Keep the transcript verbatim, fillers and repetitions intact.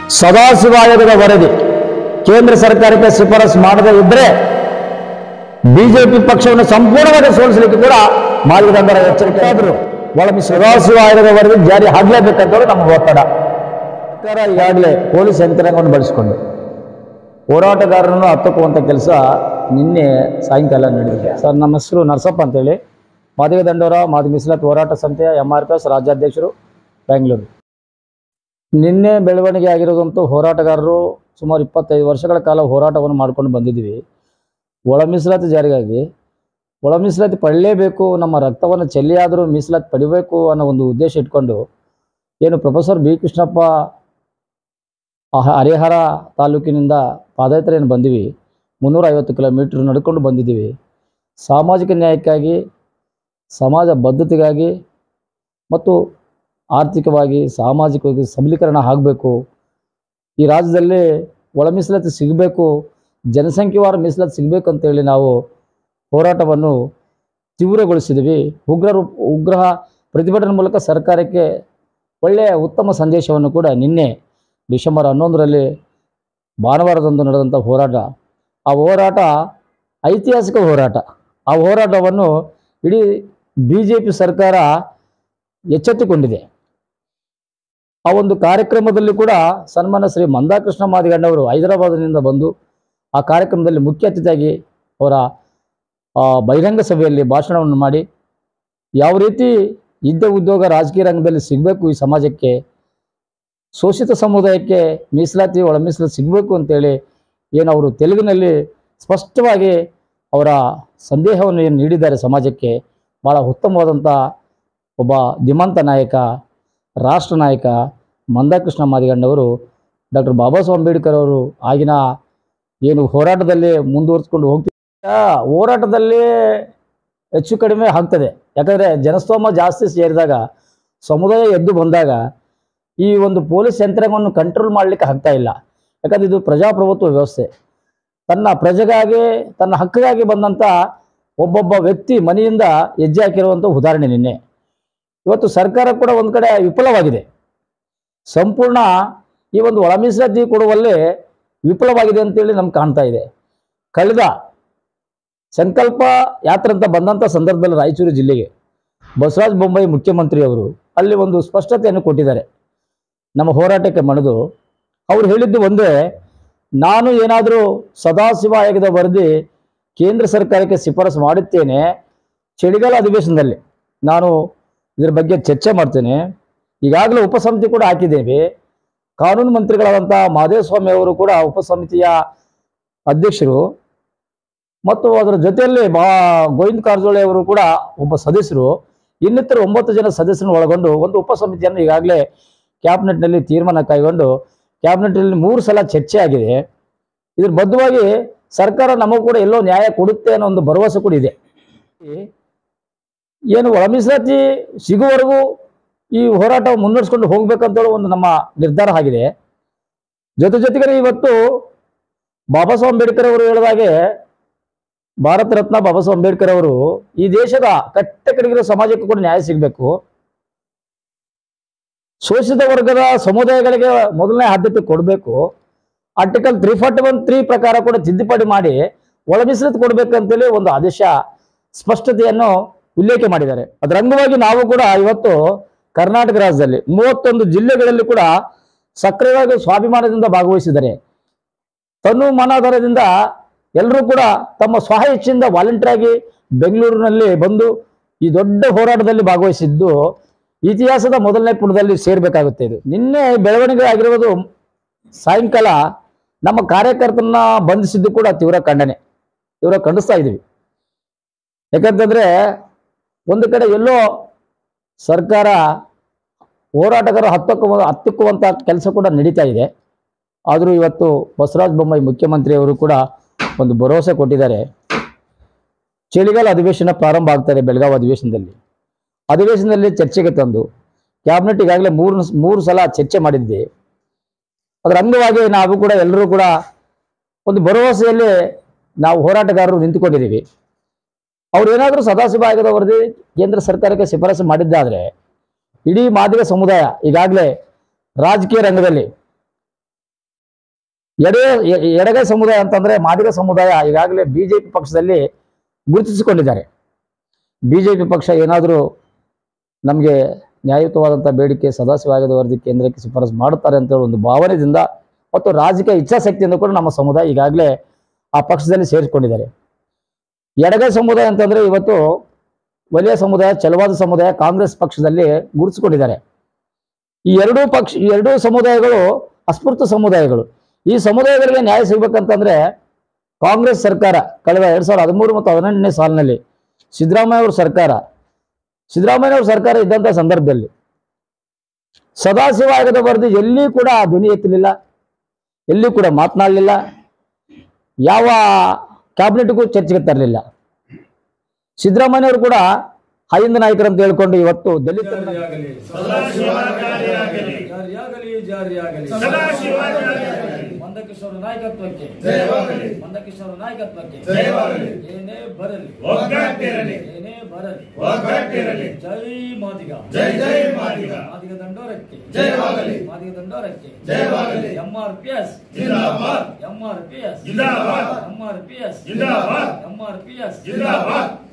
ಸದಾಶಿವ ಆಯೋಗದ ವರದಿ ಕೇಂದ್ರ ಸರ್ಕಾರಕ್ಕೆ ಶಿಫಾರಸು ಮಾಡದೇ ಇದ್ದರೆ ಬಿಜೆಪಿ ಪಕ್ಷವನ್ನು ಸಂಪೂರ್ಣವಾಗಿ ಸೋಲಿಸಲಿಕ್ಕೆ ಕೂಡ ಮಾರ್ಗದರ್ಶನ ಎಚ್ಚರಿಕೆ ಆದರೂ ಒಳಮಿ ಸದಾಶಿವ ಆಯೋಗದ ವರದಿ ಜಾರಿ ಆಗಲೇಬೇಕಂತವರು ನಮ್ಮ ಒತ್ತಡ. ಸರ್ಕಾರ ಈಗಾಗಲೇ ಪೊಲೀಸ್ ಯಂತ್ರಾಂಗವನ್ನು ಬಳಸಿಕೊಂಡು ಹೋರಾಟಗಾರರನ್ನು ಹತ್ತಕ್ಕುವಂಥ ಕೆಲಸ ನಿನ್ನೆ ಸಾಯಂಕಾಲ ನಡೆದಿದೆ. ಸರ್, ನಮ್ಮ ಹೆಸರು ನರಸಪ್ಪ ಅಂತೇಳಿ, ಮಾದಿಗ ದಂಡೋರ ಮಾದಿಗ ಮೀಸಲಾತಿ ಹೋರಾಟ ಸಮಿತಿಯ ಎಂ ಆರ್ ಪಿ ಎಸ್ ರಾಜ್ಯಾಧ್ಯಕ್ಷರು, ಬೆಂಗಳೂರು. ನಿನ್ನೆ ಬೆಳವಣಿಗೆ ಆಗಿರೋದಂತೂ ಹೋರಾಟಗಾರರು ಸುಮಾರು ಇಪ್ಪತ್ತೈದು ವರ್ಷಗಳ ಕಾಲ ಹೋರಾಟವನ್ನು ಮಾಡ್ಕೊಂಡು ಬಂದಿದ್ದೀವಿ. ಒಳ ಮೀಸಲಾತಿ ಜಾರಿಗಾಗಿ ಒಳ ಮೀಸಲಾತಿ ಪಡಲೇಬೇಕು, ನಮ್ಮ ರಕ್ತವನ್ನು ಚೆಲ್ಲಿಯಾದರೂ ಮೀಸಲಾತಿ ಪಡಿಬೇಕು ಅನ್ನೋ ಒಂದು ಉದ್ದೇಶ ಇಟ್ಕೊಂಡು ಏನು ಪ್ರೊಫೆಸರ್ ಬಿ ಕೃಷ್ಣಪ್ಪ ಹರಿಹರ ತಾಲೂಕಿನಿಂದ ಪಾದಯಾತ್ರೆಯನ್ನು ಬಂದಿವಿ. ಮುನ್ನೂರ ಐವತ್ತು ಕಿಲೋಮೀಟ್ರ್ ನಡ್ಕೊಂಡು ಬಂದಿದ್ದೀವಿ. ಸಾಮಾಜಿಕ ನ್ಯಾಯಕ್ಕಾಗಿ, ಸಮಾಜ ಬದ್ಧತೆಗಾಗಿ ಮತ್ತು ಆರ್ಥಿಕವಾಗಿ ಸಾಮಾಜಿಕವಾಗಿ ಸಬಲೀಕರಣ ಆಗಬೇಕು, ಈ ರಾಜ್ಯದಲ್ಲಿ ಒಳ ಮೀಸಲಾತಿ ಸಿಗಬೇಕು, ಜನಸಂಖ್ಯೆವಾರ ಮೀಸಲಾತಿ ಸಿಗಬೇಕು ಅಂತೇಳಿ ನಾವು ಹೋರಾಟವನ್ನು ತೀವ್ರಗೊಳಿಸಿದ್ವಿ. ಉಗ್ರ ಉಗ್ರ ಪ್ರತಿಭಟನೆ ಮೂಲಕ ಸರ್ಕಾರಕ್ಕೆ ಒಳ್ಳೆಯ ಉತ್ತಮ ಸಂದೇಶವನ್ನು ಕೂಡ ನಿನ್ನೆ ಡಿಸೆಂಬರ್ ಹನ್ನೊಂದರಲ್ಲಿ ಭಾನುವಾರದಂದು ನಡೆದಂಥ ಹೋರಾಟ, ಆ ಹೋರಾಟ ಐತಿಹಾಸಿಕ ಹೋರಾಟ. ಆ ಹೋರಾಟವನ್ನು ಇಡೀ ಬಿ ಜೆ ಪಿ ಸರ್ಕಾರ ಎಚ್ಚೆತ್ತುಕೊಂಡಿದೆ. ಆ ಒಂದು ಕಾರ್ಯಕ್ರಮದಲ್ಲಿ ಕೂಡ ಸನ್ಮಾನ್ಯ ಶ್ರೀ ಮಂದಾಕೃಷ್ಣ ಮಾದಿಗಣ್ಣವರು ಹೈದರಾಬಾದಿನಿಂದ ಬಂದು ಆ ಕಾರ್ಯಕ್ರಮದಲ್ಲಿ ಮುಖ್ಯ ಅತಿಥಿಯಾಗಿ ಅವರ ಬಹಿರಂಗ ಸಭೆಯಲ್ಲಿ ಭಾಷಣವನ್ನು ಮಾಡಿ ಯಾವ ರೀತಿ ಇದ್ದ ಉದ್ಯೋಗ ರಾಜಕೀಯ ರಂಗದಲ್ಲಿ ಸಿಗಬೇಕು, ಈ ಸಮಾಜಕ್ಕೆ ಶೋಷಿತ ಸಮುದಾಯಕ್ಕೆ ಮೀಸಲಾತಿ ಒಳ ಮೀಸಲಾತಿ ಸಿಗಬೇಕು ಅಂತೇಳಿ ಏನು ಅವರು ತೆಲುಗಿನಲ್ಲಿ ಸ್ಪಷ್ಟವಾಗಿ ಅವರ ಸಂದೇಹವನ್ನು ಏನು ನೀಡಿದ್ದಾರೆ ಸಮಾಜಕ್ಕೆ, ಭಾಳ ಉತ್ತಮವಾದಂಥ ಒಬ್ಬ ಧೀಮಂತ ನಾಯಕ, ರಾಷ್ಟ್ರ ನಾಯಕ ಮಂದಾಕೃಷ್ಣ ಮಾದಿಗಣ್ಣವರು ಡಾಕ್ಟರ್ ಬಾಬಾ ಸಾಹೇಬ್ ಅಂಬೇಡ್ಕರ್ ಅವರು ಆಗಿನ ಏನು ಹೋರಾಟದಲ್ಲಿ ಮುಂದುವರಿಸ್ಕೊಂಡು ಹೋಗ್ತಿದ್ದ ಹೋರಾಟದಲ್ಲಿ ಹೆಚ್ಚು ಕಡಿಮೆ ಆಗ್ತದೆ. ಯಾಕಂದರೆ ಜನಸ್ತೋಮ ಜಾಸ್ತಿ ಸೇರಿದಾಗ, ಸಮುದಾಯ ಎದ್ದು ಬಂದಾಗ ಈ ಒಂದು ಪೊಲೀಸ್ ಯಂತ್ರಾಂಗವನ್ನು ಕಂಟ್ರೋಲ್ ಮಾಡಲಿಕ್ಕೆ ಆಗ್ತಾ ಇಲ್ಲ. ಯಾಕಂದರೆ ಇದು ಪ್ರಜಾಪ್ರಭುತ್ವ ವ್ಯವಸ್ಥೆ. ತನ್ನ ಪ್ರಜೆಗಾಗಿ, ತನ್ನ ಹಕ್ಕಿಗಾಗಿ ಬಂದಂಥ ಒಬ್ಬೊಬ್ಬ ವ್ಯಕ್ತಿ ಮನೆಯಿಂದ ಹೆಜ್ಜೆ ಹಾಕಿರುವಂಥ ಉದಾಹರಣೆ ನಿನ್ನೆ. ಇವತ್ತು ಸರ್ಕಾರ ಕೂಡ ಒಂದು ಕಡೆ ವಿಫಲವಾಗಿದೆ, ಸಂಪೂರ್ಣ ಈ ಒಂದು ಒಳ ಮೀಸಲಾತಿ ಕೊಡುವಲ್ಲಿ ವಿಫಲವಾಗಿದೆ ಅಂತೇಳಿ ನಮ್ಗೆ ಕಾಣ್ತಾ ಇದೆ. ಕಳೆದ ಸಂಕಲ್ಪ ಯಾತ್ರೆ ಅಂತ ಬಂದಂಥ ಸಂದರ್ಭದಲ್ಲಿ ರಾಯಚೂರು ಜಿಲ್ಲೆಗೆ ಬಸವರಾಜ ಬೊಮ್ಮಾಯಿ ಮುಖ್ಯಮಂತ್ರಿಯವರು ಅಲ್ಲಿ ಒಂದು ಸ್ಪಷ್ಟತೆಯನ್ನು ಕೊಟ್ಟಿದ್ದಾರೆ ನಮ್ಮ ಹೋರಾಟಕ್ಕೆ ಮಣಿದು. ಅವರು ಹೇಳಿದ್ದು ಒಂದೇ, ನಾನು ಏನಾದರೂ ಸದಾಶಿವ ಆಯೋಗದ ವರದಿ ಕೇಂದ್ರ ಸರ್ಕಾರಕ್ಕೆ ಶಿಫಾರಸು ಮಾಡುತ್ತೇನೆ, ಚಳಿಗಾಲ ಅಧಿವೇಶನದಲ್ಲಿ ನಾನು ಇದರ ಬಗ್ಗೆ ಚರ್ಚೆ ಮಾಡ್ತೇನೆ. ಈಗಾಗಲೇ ಉಪಸಮಿತಿ ಕೂಡ ಹಾಕಿದ್ದೇವೆ. ಕಾನೂನು ಮಂತ್ರಿಗಳಾದಂಥ ಮಾದೇಸ್ವಾಮಿ ಅವರು ಕೂಡ ಉಪಸಮಿತಿಯ ಅಧ್ಯಕ್ಷರು ಮತ್ತು ಅದರ ಜೊತೆಯಲ್ಲಿ ಬಾ ಗೋವಿಂದ ಕಾರಜೋಳ ಅವರು ಕೂಡ ಒಬ್ಬ ಸದಸ್ಯರು, ಇನ್ನಿತರ ಒಂಬತ್ತು ಜನ ಸದಸ್ಯರನ್ನು ಒಳಗೊಂಡು ಒಂದು ಉಪಸಮಿತಿಯನ್ನು ಈಗಾಗಲೇ ಕ್ಯಾಬಿನೆಟ್ನಲ್ಲಿ ತೀರ್ಮಾನ ಕೈಗೊಂಡು ಕ್ಯಾಬಿನೆಟ್ನಲ್ಲಿ ಮೂರು ಸಲ ಚರ್ಚೆ ಆಗಿದೆ. ಇದ್ರ ಬದ್ಧವಾಗಿ ಸರ್ಕಾರ ನಮಗೂ ಕೂಡ ಎಲ್ಲೋ ನ್ಯಾಯ ಕೊಡುತ್ತೆ ಅನ್ನೋ ಒಂದು ಭರವಸೆ ಕೂಡ ಇದೆ. ಏನು ಒಳ ಮೀಸಲಾತಿ ಸಿಗುವವರೆಗೂ ಈ ಹೋರಾಟ ಮುನ್ನಡೆಸ್ಕೊಂಡು ಹೋಗ್ಬೇಕಂತೇಳಿ ಒಂದು ನಮ್ಮ ನಿರ್ಧಾರ ಆಗಿದೆ. ಜೊತೆ ಜೊತೆಗೆ ಇವತ್ತು ಬಾಬಾ ಸಾಹೇಬ್ ಅಂಬೇಡ್ಕರ್ ಅವರು ಹೇಳಿದಾಗೆ, ಭಾರತ ರತ್ನ ಬಾಬಾ ಸಾಹೇಬ್ ಅಂಬೇಡ್ಕರ್ ಅವರು ಈ ದೇಶದ ಕಟ್ಟ ಕಡೆಗಿರೋ ಸಮಾಜಕ್ಕೂ ಕೂಡ ನ್ಯಾಯ ಸಿಗಬೇಕು, ಶೋಷಿತ ವರ್ಗದ ಸಮುದಾಯಗಳಿಗೆ ಮೊದಲನೇ ಆದ್ಯತೆ ಕೊಡಬೇಕು, article three forty one three ಪ್ರಕಾರ ಕೂಡ ತಿದ್ದುಪಡಿ ಮಾಡಿ ಒಳ ಮೀಸಲಾತಿ ಕೊಡಬೇಕಂತೇಳಿ ಒಂದು ಆದೇಶ ಸ್ಪಷ್ಟತೆಯನ್ನು ಉಲ್ಲೇಖ ಮಾಡಿದ್ದಾರೆ. ಅದರ ಅಂಗವಾಗಿ ನಾವು ಕೂಡ ಇವತ್ತು ಕರ್ನಾಟಕ ರಾಜ್ಯದಲ್ಲಿ ಮೂವತ್ತೊಂದು ಜಿಲ್ಲೆಗಳಲ್ಲಿ ಕೂಡ ಸಕ್ರಿಯವಾಗಿ ಸ್ವಾಭಿಮಾನದಿಂದ ಭಾಗವಹಿಸಿದ್ದಾರೆ. ತನು ಮನಾಧಾರದಿಂದ ಎಲ್ಲರೂ ಕೂಡ ತಮ್ಮ ಸ್ವಹ ಇಚ್ಛೆಯಿಂದ ವಾಲಂಟಿಯರ್ ಆಗಿ ಬೆಂಗಳೂರಿನಲ್ಲಿ ಬಂದು ಈ ದೊಡ್ಡ ಹೋರಾಟದಲ್ಲಿ ಭಾಗವಹಿಸಿದ್ದು ಇತಿಹಾಸದ ಮೊದಲನೇ ಪುಟದಲ್ಲಿ ಸೇರ್ಬೇಕಾಗುತ್ತೆ. ಇದು ನಿನ್ನೆ ಬೆಳವಣಿಗೆ ಆಗಿರುವುದು ಸಾಯಂಕಾಲ ನಮ್ಮ ಕಾರ್ಯಕರ್ತರನ್ನ ಬಂಧಿಸಿದ್ದು ಕೂಡ ತೀವ್ರ ಖಂಡನೆ, ತೀವ್ರ ಖಂಡಿಸ್ತಾ ಇದ್ದೀವಿ. ಯಾಕಂತಂದ್ರೆ ಒಂದು ಕಡೆ ಎಲ್ಲೋ ಸರ್ಕಾರ ಹೋರಾಟಗಾರರು ಹತ್ತಕ್ಕೂ ಹತ್ತಿಕ್ಕುವಂಥ ಕೆಲಸ ಕೂಡ ನಡೀತಾ ಇದೆ. ಆದರೂ ಇವತ್ತು ಬಸವರಾಜ ಬೊಮ್ಮಾಯಿ ಮುಖ್ಯಮಂತ್ರಿಯವರು ಕೂಡ ಒಂದು ಭರವಸೆ ಕೊಟ್ಟಿದ್ದಾರೆ. ಚಳಿಗಾಲ ಅಧಿವೇಶನ ಪ್ರಾರಂಭ ಆಗ್ತಾರೆ ಬೆಳಗಾವಿ ಅಧಿವೇಶನದಲ್ಲಿ. ಅಧಿವೇಶನದಲ್ಲಿ ಚರ್ಚೆಗೆ ತಂದು ಕ್ಯಾಬಿನೆಟ್ ಈಗಾಗಲೇ ಮೂರು ಮೂರು ಸಲ ಚರ್ಚೆ ಮಾಡಿದ್ದೆ. ಅದರ ಅಂಗವಾಗಿ ನಾವು ಕೂಡ ಎಲ್ಲರೂ ಕೂಡ ಒಂದು ಭರವಸೆಯಲ್ಲಿ ನಾವು ಹೋರಾಟಗಾರರು ನಿಂತುಕೊಂಡಿದ್ದೀವಿ. ಅವ್ರು ಏನಾದರೂ ಸದಾಶಿವ ಆಯೋಗದ ವರದಿ ಕೇಂದ್ರ ಸರ್ಕಾರಕ್ಕೆ ಶಿಫಾರಸು ಮಾಡಿದ್ದಾದರೆ ಇಡೀ ಮಾದಿಗ ಸಮುದಾಯ ಈಗಾಗಲೇ ರಾಜಕೀಯ ರಂಗದಲ್ಲಿ ಎಡೆ ಎಡಗೈ ಸಮುದಾಯ ಅಂತಂದ್ರೆ ಮಾದಿಗ ಸಮುದಾಯ ಈಗಾಗಲೇ ಬಿಜೆಪಿ ಪಕ್ಷದಲ್ಲಿ ಗುರುತಿಸಿಕೊಂಡಿದ್ದಾರೆ. ಬಿಜೆಪಿ ಪಕ್ಷ ಏನಾದರೂ ನಮಗೆ ನ್ಯಾಯಯುತವಾದಂಥ ಬೇಡಿಕೆ ಸದಾಶಿವಾಗದ ವರದಿ ಕೇಂದ್ರಕ್ಕೆ ಶಿಫಾರಸು ಮಾಡುತ್ತಾರೆ ಅಂತ ಒಂದು ಭಾವನೆಯಿಂದ ಮತ್ತು ರಾಜಕೀಯ ಇಚ್ಛಾಶಕ್ತಿಯಿಂದ ಕೂಡ ನಮ್ಮ ಸಮುದಾಯ ಈಗಾಗಲೇ ಆ ಪಕ್ಷದಲ್ಲಿ ಸೇರಿಸಿಕೊಂಡಿದ್ದಾರೆ. ಎಡಗೈ ಸಮುದಾಯ ಅಂತಂದ್ರೆ ಇವತ್ತು ವಲಯ ಸಮುದಾಯ, ಛಲವಾದ ಸಮುದಾಯ ಕಾಂಗ್ರೆಸ್ ಪಕ್ಷದಲ್ಲಿ ಗುರುತಿಸಿಕೊಂಡಿದ್ದಾರೆ. ಈ ಎರಡೂ ಪಕ್ಷ ಈ ಎರಡೂ ಸಮುದಾಯಗಳು ಅಸ್ಪೃಶ್ಯ ಸಮುದಾಯಗಳು. ಈ ಸಮುದಾಯಗಳಿಗೆ ನ್ಯಾಯ ಸಿಗಬೇಕಂತಂದ್ರೆ ಕಾಂಗ್ರೆಸ್ ಸರ್ಕಾರ ಕಳೆದ ಎರಡ್ ಸಾವಿರದ ಹದಿಮೂರು ಮತ್ತು ಹದಿನೆಂಟನೇ ಸಾಲಿನಲ್ಲಿ ಸಿದ್ದರಾಮಯ್ಯ ಅವ್ರ ಸರ್ಕಾರ ಸಿದ್ದರಾಮಯ್ಯ ಅವ್ರ ಸರ್ಕಾರ ಇದ್ದಂಥ ಸಂದರ್ಭದಲ್ಲಿ ಸದಾಶಿವ ಆಯೋಗದ ವರದಿ ಎಲ್ಲಿ ಕೂಡ ಧ್ವನಿ ಎತ್ತಲಿಲ್ಲ, ಎಲ್ಲಿ ಕೂಡ ಮಾತನಾಡಲಿಲ್ಲ, ಯಾವ ಕ್ಯಾಬಿನೆಟ್ಗೂ ಚರ್ಚೆಗೆ ತರಲಿಲ್ಲ. ಸಿದ್ದರಾಮಯ್ಯ ಅವರು ಕೂಡ ಹೈಂದ ನಾಯಕರು ಅಂತ ಹೇಳ್ಕೊಂಡು ಇವತ್ತು ದಲಿತ ಮಂದಕಿಶೋರ ನಾಯಕತ್ವಕ್ಕೆ ಮಂದಕಿಶೋರ ನಾಯಕತ್ವಕ್ಕೆ ಏನೇ ಬರಲಿ ಏನೇ ಬರಲಿ ಜೈ ಮಾದಿಗ ಜೈ ಜೈ ಮಾದಿಗ ಮಾದಿಗ ದಂಡೋರಕ್ಕೆ ಜಯವಾಗಲಿ ಮಾದಿಗ ದಂಡೋರಕ್ಕೆ ಜಯವಾಗಲಿ ಎಂ ಆರ್ ಪಿ ಎಸ್ ಜಿಂದಾಬಾದ್ ಎಂ ಆರ್ ಪಿ ಎಸ್ ಜಿಂದಾಬಾದ್ ಎಂ ಆರ್ ಪಿ ಎಸ್ ಜಿಂದಾಬಾದ್ ಎಂ ಆರ್ ಪಿ ಎಸ್ ಜಿಂದಾಬಾದ್